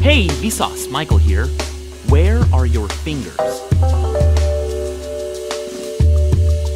Hey, Vsauce, Michael here. Where are your fingers?